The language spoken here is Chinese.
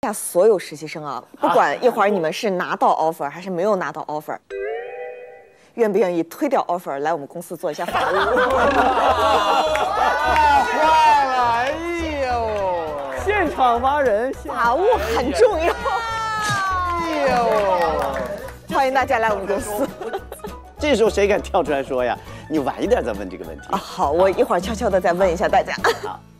下所有实习生啊，不管一会儿你们是拿到 offer 还是没有拿到 offer， 愿不愿意推掉 offer 来我们公司做一下法务？ 坏了，哎呦！ 现场挖人， 法务很重要。 哎呦！ 欢迎大家来我们公司。 这时候谁敢跳出来说呀？你晚一点再问这个问题。 好，我一会儿悄悄的再问一下大家。 好。